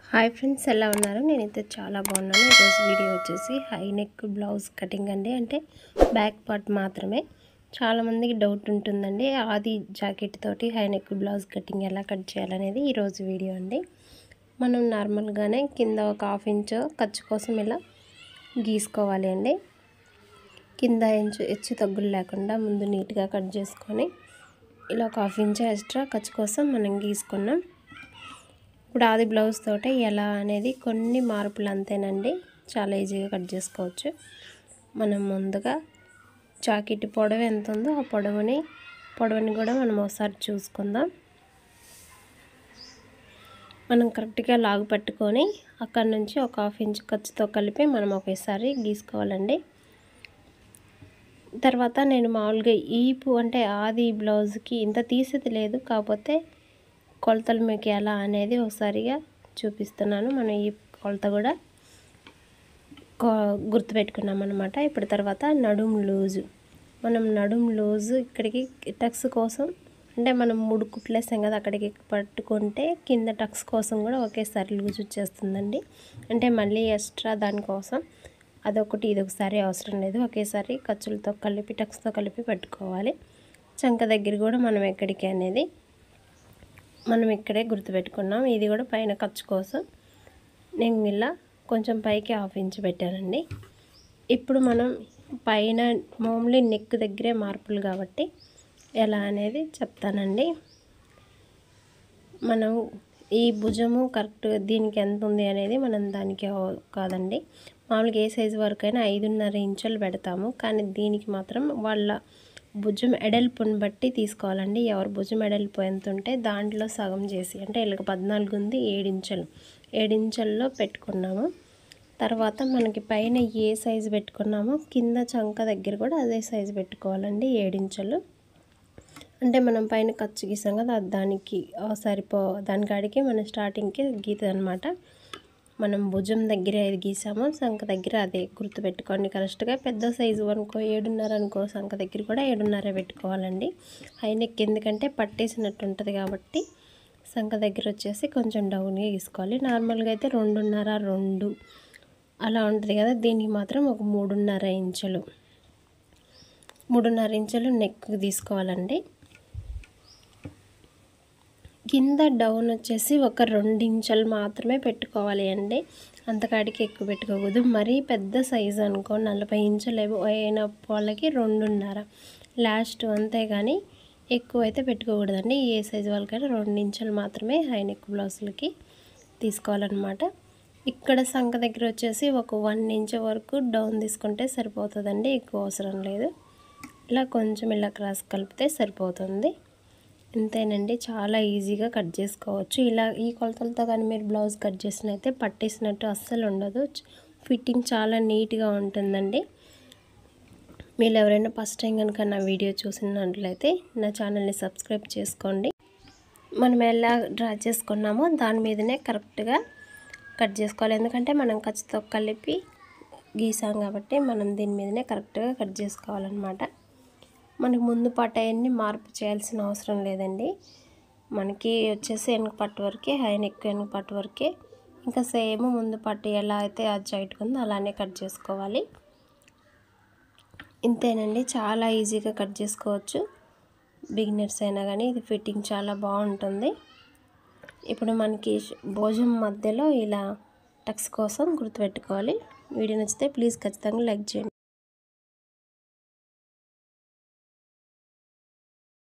Hi friends, ఎలా ఉన్నారు? నేనైతే చాలా బాగున్నాను. ఈరోజు వీడియో వచ్చేసి హై నెక్ బ్లౌజ్ కటింగ్ అండి. అంటే బ్యాక్ పార్ట్ మాత్రమే. చాలామందికి డౌట్ ఉంటుందండి, ఆది జాకెట్ తోటి హై నెక్ బ్లౌజ్ కటింగ్ ఎలా కట్ చేయాలనేది ఈరోజు వీడియో అండి. మనం నార్మల్గానే కింద ఒక హాఫ్ ఇంచ్ ఖర్చు కోసం ఇలా గీసుకోవాలి అండి. కింద హెచ్చు తగ్గులు లేకుండా ముందు నీట్గా కట్ చేసుకొని ఇలా ఒక హాఫ్ ఇంచ్ ఎక్స్ట్రా ఖర్చు కోసం మనం గీసుకున్నాం. ఇప్పుడు ఆది బ్లౌజ్ తోటి ఎలా అనేది కొన్ని మార్పులు అంతేనండి, చాలా ఈజీగా కట్ చేసుకోవచ్చు. మనం ముందుగా జాకెట్ పొడవు ఎంత ఉందో ఆ పొడవుని కూడా మనం ఒకసారి చూసుకుందాం. మనం కరెక్ట్గా లాగు పట్టుకొని అక్కడ నుంచి ఒక హాఫ్ ఇంచ్ ఖర్చుతో కలిపి మనం ఒకేసారి గీసుకోవాలండి. తర్వాత నేను మామూలుగా ఈపు అంటే ఆది బ్లౌజ్కి ఇంత తీసేది లేదు, కాకపోతే కొలతలు మీకు ఎలా అనేది ఒకసారిగా చూపిస్తున్నాను. మనం ఈ కొలత కూడా గుర్తుపెట్టుకున్నాం అన్నమాట. ఇప్పుడు తర్వాత నడుము లూజు. మనం నడుము లూజు ఇక్కడికి టక్స్ కోసం అంటే మనం 3 కుట్లు వేసాం కదా, అక్కడికి పట్టుకుంటే కింద టక్స్ కోసం కూడా ఒకేసారి లూజ్ వచ్చేస్తుందండి. అంటే మళ్ళీ ఎక్స్ట్రా దానికోసం అదొకటి ఇదొకసారి అవసరం లేదు, ఒకేసారి ఖర్చులతో కలిపి టక్స్తో కలిపి పెట్టుకోవాలి. చంక దగ్గర కూడా మనం ఎక్కడికి అనేది మనం ఇక్కడే గుర్తుపెట్టుకున్నాం. ఇది కూడా పైన ఖర్చు కోసం నేను ఇలా కొంచెం పైకి హాఫ్ ఇంచ్ పెట్టానండి. ఇప్పుడు మనం పైన మామూలు నెక్ దగ్గరే మార్పులు కాబట్టి ఎలా అనేది చెప్తానండి. మనం ఈ భుజము కరెక్ట్ దీనికి ఎంత ఉంది అనేది మనం దానికి కాదండి, మామూలుగా ఏ సైజు వరకైనా 5.5 ఇంచులు పెడతాము. కానీ దీనికి మాత్రం వాళ్ళ భుజం ఎడల్పుని బట్టి తీసుకోవాలండి. ఎవరు భుజం ఎడల్పు ఎంత ఉంటే దాంట్లో సగం చేసి, అంటే వీళ్ళకి 14 ఉంది, 7 ఇంచుల్లో పెట్టుకున్నాము. తర్వాత మనకి పైన ఏ సైజు పెట్టుకున్నామో కింద చంక దగ్గర కూడా అదే సైజు పెట్టుకోవాలండి, 7 ఇంచులు. అంటే మనం పైన ఖర్చు గీసాం కదా, దానికి దానికాడికి మనం స్టార్టింగ్కి గీతుంది అనమాట. మనం భుజం దగ్గర ఏది గీసామో సంఖ దగ్గర అదే గుర్తుపెట్టుకోండి కరెక్ట్గా. పెద్ద సైజు అనుకో 7.5 అనుకో, సంఖ దగ్గర కూడా 7.5 పెట్టుకోవాలండి. హై నెక్ ఎందుకంటే పట్టేసినట్టు ఉంటుంది కాబట్టి సంఖ దగ్గర వచ్చేసి కొంచెం డౌన్గా గీసుకోవాలి. నార్మల్గా అయితే 2.5 అలా ఉంటుంది కదా, దీనికి మాత్రం ఒక 3.5 ఇంచులు నెక్ తీసుకోవాలండి. కింద డౌన్ వచ్చేసి ఒక 2 ఇంచులు మాత్రమే పెట్టుకోవాలి అండి, అంతకాడికి ఎక్కువ పెట్టుకోకూడదు. మరీ పెద్ద సైజు అనుకో 40 ఇంచులు అయిన వాళ్ళకి 2.5 లాస్ట్, అంతేగాని ఎక్కువ అయితే పెట్టుకోకూడదండి. ఏ సైజు వాళ్ళకైనా 2 ఇంచులు మాత్రమే హై నెక్ బ్లౌజులకి తీసుకోవాలన్నమాట. ఇక్కడ సంఖ దగ్గర వచ్చేసి ఒక 1 ఇంచ్ వరకు డౌన్ తీసుకుంటే సరిపోతుందండి, ఎక్కువ అవసరం లేదు. ఇలా కొంచెం ఇలా క్రాస్ కలిపితే సరిపోతుంది. అంతేనండి, చాలా ఈజీగా కట్ చేసుకోవచ్చు. ఇలా ఈ కొలతలతో కానీ మీరు బ్లౌజ్ కట్ చేసినైతే పట్టేసినట్టు అస్సలు ఉండదు, ఫిట్టింగ్ చాలా నీట్గా ఉంటుందండి. మీరు ఎవరైనా ఫస్ట్ టైం కనుక నా వీడియో చూసినట్లయితే నా ఛానల్ని సబ్స్క్రైబ్ చేసుకోండి. మనం ఎలా డ్రా చేసుకున్నామో దాని మీదనే కరెక్ట్గా కట్ చేసుకోవాలి, ఎందుకంటే మనం ఖర్చుతో కలిపి గీసాం కాబట్టి మనం దీని మీదనే కరెక్ట్గా కట్ చేసుకోవాలన్నమాట. మనకి ముందు పార్ట్ అవన్నీ మార్పు చేయాల్సిన అవసరం లేదండి. మనకి వచ్చేసి వెనక పట్టు వరకే, హై నెక్ వెనక పట్టు వరకే. ఇంకా సేమ్ ముందు పట్టు ఎలా అయితే అది హైట్గా ఉందో అలానే కట్ చేసుకోవాలి. ఇంతేనండి, చాలా ఈజీగా కట్ చేసుకోవచ్చు. బిగినర్స్ అయినా కానీ ఇది ఫిట్టింగ్ చాలా బాగుంటుంది. ఇప్పుడు మనకి భుజం మధ్యలో ఇలా టక్స్ కోసం గుర్తుపెట్టుకోవాలి. వీడియో నచ్చితే ప్లీజ్ ఖచ్చితంగా లైక్ చేయండి.